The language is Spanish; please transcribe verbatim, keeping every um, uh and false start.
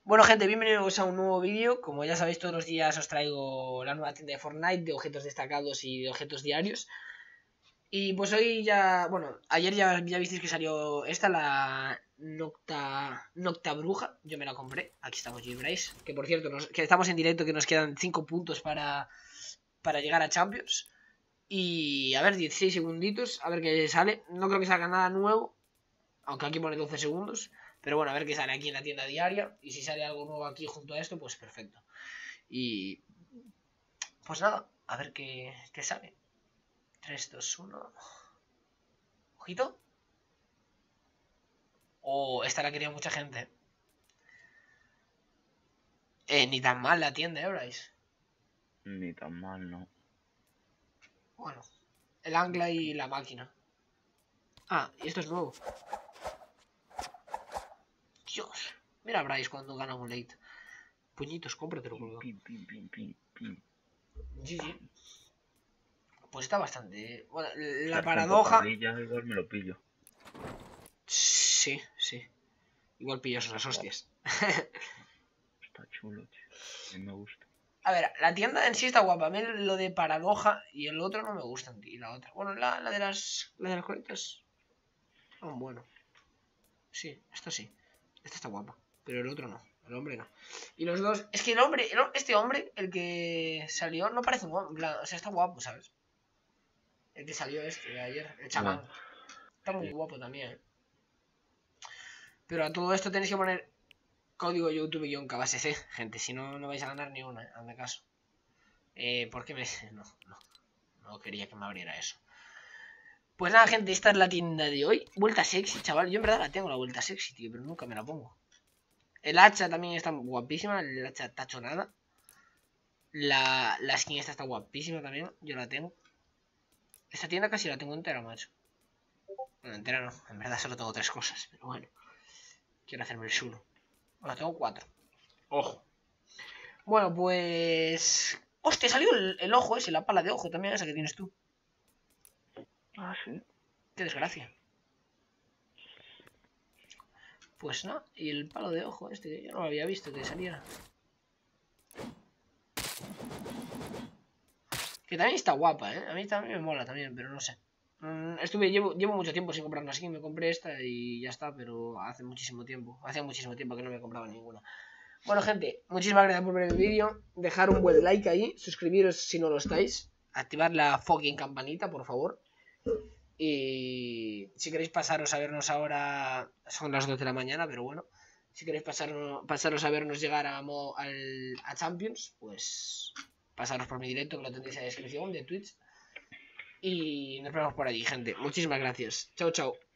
Bueno, gente, bienvenidos a un nuevo vídeo. Como ya sabéis, todos los días os traigo la nueva tienda de Fortnite, de objetos destacados y de objetos diarios. Y pues hoy ya, bueno, ayer ya, ya visteis que salió esta, la Nocta, Nocta Bruja. Yo me la compré. Aquí estamos, Jim Bryce. Que por cierto, nos, que estamos en directo, que nos quedan cinco puntos para, para llegar a Champions. Y a ver, dieciséis segunditos, a ver qué sale. No creo que salga nada nuevo, aunque aquí pone doce segundos. Pero bueno, a ver qué sale aquí en la tienda diaria. Y si sale algo nuevo aquí junto a esto, pues perfecto. Y pues nada, a ver qué, qué sale. tres, dos, uno. Ojito. Oh, esta la quería mucha gente. Eh, ni tan mal la tienda, ¿eh, Bryce? Ni tan mal, ¿no? Bueno, el ancla y la máquina. Ah, y esto es nuevo. Dios. Mira a Bryce cuando gana un late. Puñitos, cómpratelo, boludo. Pim, pim, pim, pim, pim. G G. Pues está bastante... ¿eh? Bueno, la Sargento paradoja... Parrilla, igual me lo pillo. Sí, sí. Igual pillas unas hostias. Está chulo, tío. A mí me gusta. A ver, la tienda en sí está guapa. A mí lo de paradoja y el otro no me gustan. Y la otra. Bueno, la, la de las. La de las coletas. Oh, bueno. Sí, esto sí. Esta está guapa. Pero el otro no. El hombre no. Y los dos. Es que el hombre. El, este hombre, el que salió, no parece un hombre. O sea, está guapo, ¿sabes? El que salió este de ayer. El chamán. Bueno, Está muy sí. guapo también, ¿eh? Pero a todo esto tenéis que poner código YouTube-KBSC, gente. Si no, no vais a ganar ni una, ¿eh? Hazme caso. Eh, ¿por qué me...? No, no. No quería que me abriera eso. Pues nada, gente, esta es la tienda de hoy. Vuelta sexy, chaval. Yo en verdad la tengo, la vuelta sexy, tío, pero nunca me la pongo. El hacha también está guapísima, el hacha tachonada. La, la skin esta está guapísima también, yo la tengo. Esta tienda casi la tengo entera, macho. Bueno, entera no, en verdad solo tengo tres cosas, pero bueno. Quiero hacerme el chulo. Bueno, tengo cuatro. Ojo. Bueno, pues... Hostia, salió el, el ojo ese, la pala de ojo también, esa que tienes tú. Ah, sí. Qué desgracia. Pues no, y el palo de ojo este, yo no lo había visto que saliera. Que también está guapa, ¿eh? A mí también me mola también, pero no sé. Mm, estuve, llevo, llevo mucho tiempo sin comprar una skin, me compré esta y ya está, pero hace muchísimo tiempo. Hace muchísimo tiempo que no me compraba ninguna. Bueno, gente, muchísimas gracias por ver el vídeo. Dejar un buen like ahí, suscribiros si no lo estáis. Activar la fucking campanita, por favor. Y si queréis pasaros a vernos ahora, son las dos de la mañana, pero bueno. Si queréis pasaros, pasaros a vernos llegar a, al, a Champions, pues pasaros por mi directo, que lo tendréis en la descripción de Twitch. Y nos vemos por allí, gente. Muchísimas gracias. Chao, chao.